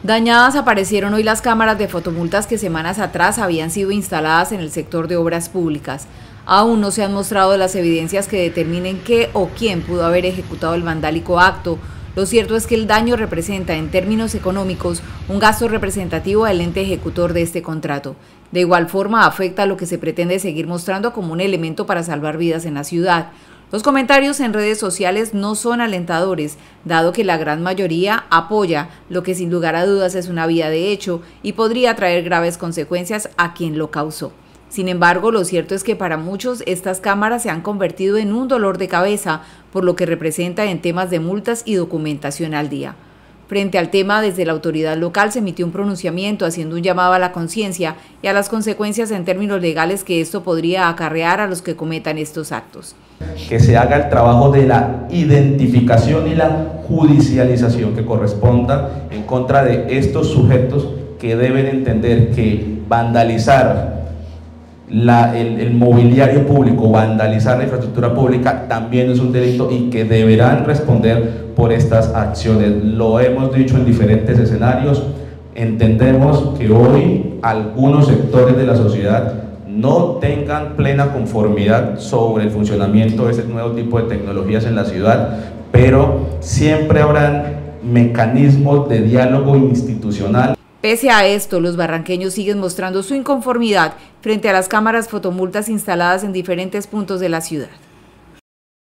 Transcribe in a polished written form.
Dañadas aparecieron hoy las cámaras de fotomultas que semanas atrás habían sido instaladas en el sector de obras públicas. Aún no se han mostrado las evidencias que determinen qué o quién pudo haber ejecutado el vandálico acto. Lo cierto es que el daño representa, en términos económicos, un gasto representativo al ente ejecutor de este contrato. De igual forma, afecta a lo que se pretende seguir mostrando como un elemento para salvar vidas en la ciudad. Los comentarios en redes sociales no son alentadores, dado que la gran mayoría apoya lo que sin lugar a dudas es una vía de hecho y podría traer graves consecuencias a quien lo causó. Sin embargo, lo cierto es que para muchos estas cámaras se han convertido en un dolor de cabeza por lo que representa en temas de multas y documentación al día. Frente al tema, desde la autoridad local se emitió un pronunciamiento haciendo un llamado a la conciencia y a las consecuencias en términos legales que esto podría acarrear a los que cometan estos actos. Que se haga el trabajo de la identificación y la judicialización que corresponda en contra de estos sujetos que deben entender que vandalizar el mobiliario público, vandalizar la infraestructura pública también es un delito y que deberán responder por estas acciones. Lo hemos dicho en diferentes escenarios, entendemos que hoy algunos sectores de la sociedad no tengan plena conformidad sobre el funcionamiento de este nuevo tipo de tecnologías en la ciudad, pero siempre habrán mecanismos de diálogo institucional. Pese a esto, los barranqueños siguen mostrando su inconformidad frente a las cámaras fotomultas instaladas en diferentes puntos de la ciudad.